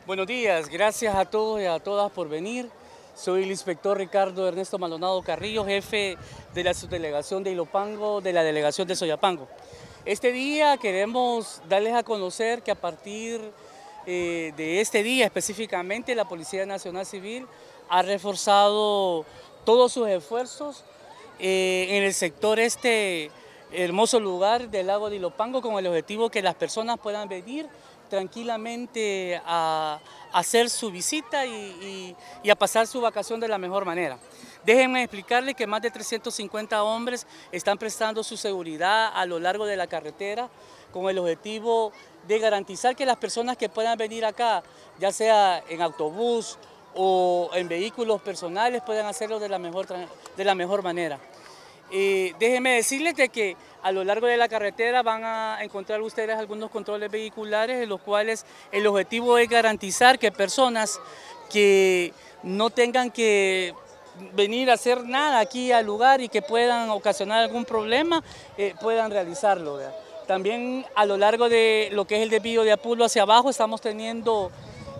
Buenos días, gracias a todos y a todas por venir. Soy el inspector Ricardo Ernesto Maldonado Carrillo, jefe de la subdelegación de Ilopango, de la delegación de Soyapango. Este día queremos darles a conocer que a partir de este día específicamente la Policía Nacional Civil ha reforzado todos sus esfuerzos en el sector hermoso lugar del lago de Ilopango, con el objetivo que las personas puedan venir tranquilamente a hacer su visita y a pasar su vacación de la mejor manera. Déjenme explicarles que más de 350 hombres están prestando su seguridad a lo largo de la carretera con el objetivo de garantizar que las personas que puedan venir acá, ya sea en autobús o en vehículos personales, puedan hacerlo de la mejor manera. Déjenme decirles de que a lo largo de la carretera van a encontrar ustedes algunos controles vehiculares en los cuales el objetivo es garantizar que personas que no tengan que venir a hacer nada aquí al lugar y que puedan ocasionar algún problema, puedan realizarlo, ¿verdad? También a lo largo de lo que es el desvío de Apulo hacia abajo estamos teniendo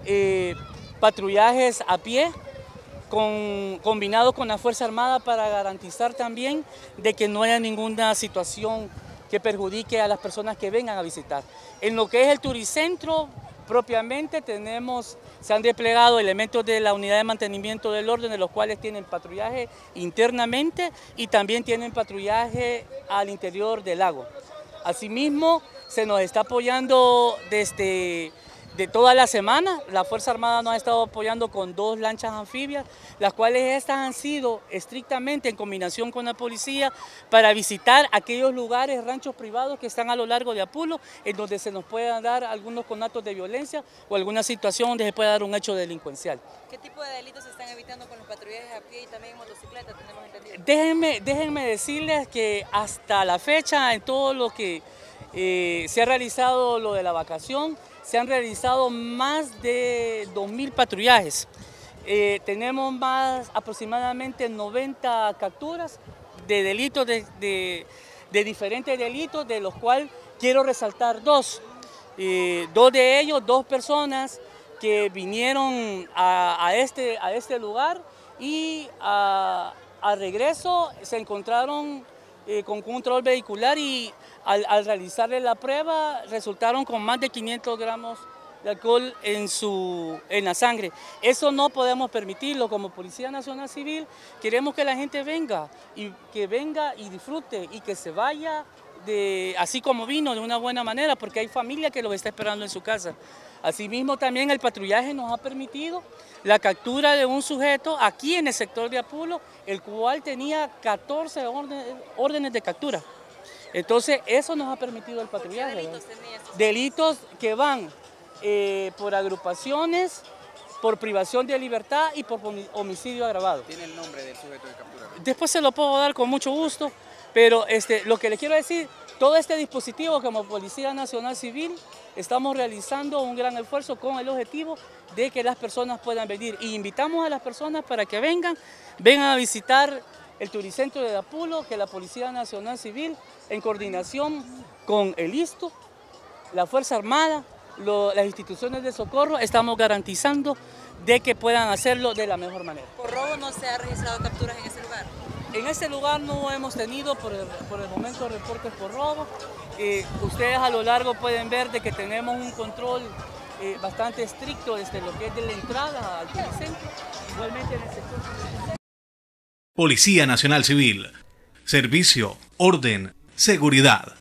patrullajes a pie, combinados con la Fuerza Armada para garantizar también de que no haya ninguna situación que perjudique a las personas que vengan a visitar. En lo que es el turicentro propiamente se han desplegado elementos de la Unidad de Mantenimiento del Orden, de los cuales tienen patrullaje internamente y también tienen patrullaje al interior del lago. Asimismo, se nos está apoyando de toda la semana. La Fuerza Armada nos ha estado apoyando con 2 lanchas anfibias, las cuales estas han sido estrictamente en combinación con la policía para visitar aquellos lugares, ranchos privados que están a lo largo de Apulo, en donde se nos puedan dar algunos conatos de violencia o alguna situación donde se pueda dar un hecho delincuencial. ¿Qué tipo de delitos se están evitando con los patrullajes a pie y también en motocicleta, tenemos entendido? Déjenme decirles que hasta la fecha, en todo lo que se ha realizado lo de la vacación, se han realizado más de 2000 patrullajes. Tenemos aproximadamente 90 capturas de delitos, de diferentes delitos, de los cuales quiero resaltar 2. 2 de ellos, 2 personas que vinieron a este lugar y a regreso se encontraron con control vehicular y al realizarle la prueba resultaron con más de 500 gramos de alcohol en la sangre. Eso no podemos permitirlo. Como Policía Nacional Civil queremos que la gente venga y disfrute y que se vaya así como vino, de una buena manera, porque hay familia que los está esperando en su casa. Asimismo también el patrullaje nos ha permitido la captura de un sujeto aquí en el sector de Apulo, el cual tenía 14 órdenes de captura. Entonces eso nos ha permitido el patrullaje. ¿Qué delitos tenía? Delitos que van por agrupaciones, por privación de libertad y por homicidio agravado. ¿Tiene el nombre del sujeto de captura? Después se lo puedo dar con mucho gusto, pero lo que les quiero decir, todo este dispositivo como Policía Nacional Civil estamos realizando un gran esfuerzo con el objetivo de que las personas puedan venir. Y invitamos a las personas para que vengan a visitar el turicentro de Apulo, que la Policía Nacional Civil, en coordinación con el ISTU, la Fuerza Armada, las instituciones de socorro, estamos garantizando de que puedan hacerlo de la mejor manera. ¿Por robo no se ha registrado capturas en ese lugar? En este lugar no hemos tenido por el momento reportes por robo. Ustedes a lo largo pueden ver de que tenemos un control bastante estricto desde lo que es de la entrada al turicentro, igualmente en el sector. Policía Nacional Civil. Servicio, orden, seguridad.